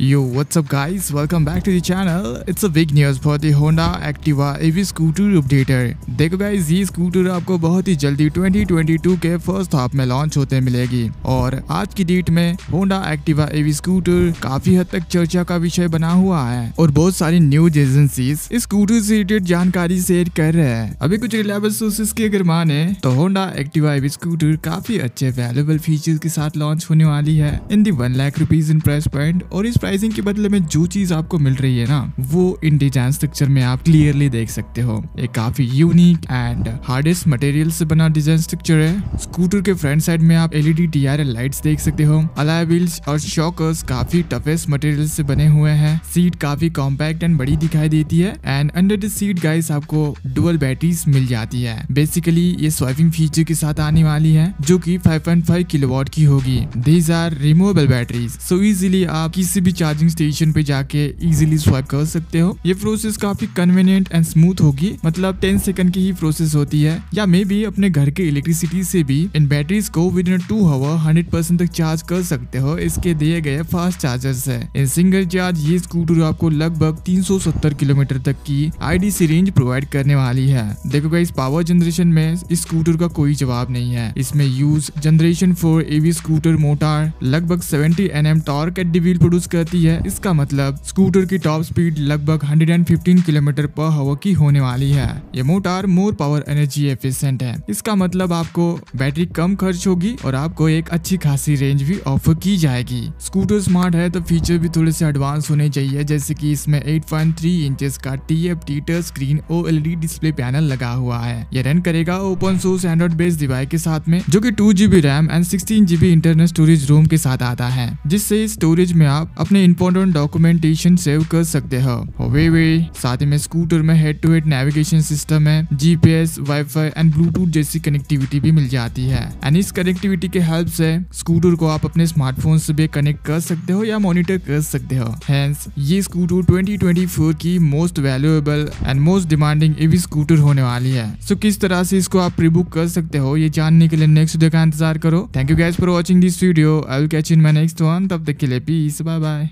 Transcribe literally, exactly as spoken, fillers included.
Yo, what's up guys? Welcome back to the channel. It's a big news for the Honda Activa E V scooter updater. देखो guys, ये scooter आपको बहुत ही जल्दी twenty twenty two के first half में launch होते मिलेगी और आज की डेट में Honda Activa E V scooter काफी हद तक चर्चा का विषय बना हुआ है और बहुत सारी न्यूज एजेंसीज इस स्कूटर से रिलेटेड जानकारी शेयर कर रहे हैं। अभी कुछ रिलायबल सोर्सेस की अगर माने तो Honda Activa E V scooter काफी अच्छे वैल्यूएबल फीचर्स के साथ लॉन्च होने वाली है in the one lakh rupees in price point. और इस प्राइसिंग के बदले में जो चीज आपको मिल रही है ना, वो इन डिजाइन स्ट्रक्चर में आप क्लियरली देख सकते हो। एक काफी यूनिक एंड हार्डेस्ट मटेरियल से बना डिजाइन स्ट्रक्चर है। स्कूटर के फ्रंट साइड में आप LED T R L lights देख सकते हो। अलॉय व्हील्स और शॉकर्स काफी टफेस्ट मटेरियल से बने हुए हैं। सीट काफी कॉम्पैक्ट एंड बड़ी दिखाई देती है and under the seat guys आपको डुअल बैटरीज मिल जाती है। बेसिकली ये स्वाइपिंग फीचर के साथ आने वाली है जो कि फाइव पॉइंट फाइव किलोवाट की होगी। These are removable batteries, so easily आप किसी भी चार्जिंग स्टेशन पे जाके इजीली स्वाइप कर सकते हो। ये प्रोसेस काफी कन्वीनियंट एंड स्मूथ होगी, मतलब टेन सेकंड की ही प्रोसेस होती है। या मे बी अपने घर के इलेक्ट्रिसिटी से भी इन बैटरीज को within two hour hundred percent तक चार्ज कर सकते हो इसके दिए गए फास्ट चार्जर से। इन सिंगल चार्ज ये स्कूटर आपको लगभग तीन सौ सत्तर किलोमीटर तक की आईडीसी रेंज प्रोवाइड करने वाली है। देखो गाइस, पावर जनरेशन में इस स्कूटर का कोई जवाब नहीं है। इसमें use generation four EV scooter motor लगभग seventy N M torque at the wheel produce करती है। इसका मतलब स्कूटर की टॉप स्पीड लगभग one hundred fifteen kilometre per hour की होने वाली है। ये motor more power energy efficient है। इसका मतलब आपको बैटरी कम खर्च होगी और आपको एक अच्छी खासी रेंज भी ऑफर की जाएगी। स्कूटर स्मार्ट है तो फीचर भी थोड़े से एडवांस होने चाहिए, जैसे कि इसमें एट पॉइंट थ्री इंचेस का T F T touch screen OLED display panel लगा हुआ है। ये रन करेगा open source Android based device के साथ में, जो कि two GB RAM and sixteen GB internal storage ROM के साथ आता है, जिससे स्टोरेज में आप अपने इंपॉर्टेंट डॉक्यूमेंटेशन सेव कर सकते हो। वे वे साथ ही में स्कूटर में head to head navigation system है, जीपीएस, वाईफाई एंड ब्लूटूथ जैसी कनेक्टिविटी भी मिल जाती है। एंड इस कनेक्टिविटी के हेल्प से स्कूटर को आप अपने स्मार्टफोन से भी कनेक्ट कर सकते हो या मॉनिटर कर सकते हो। हेंस ये स्कूटर ट्वेंटी ट्वेंटी फोर की most valuable and most demanding EV scooter होने वाली है। सो किस तरह से इसको आप प्री बुक कर सकते हो ये जानने के लिए नेक्स्ट वीडियो का इंतजार करो। Thank you guys for watching this video. I will catch in my next one. तब तक के लिए पीस, बाय बाय।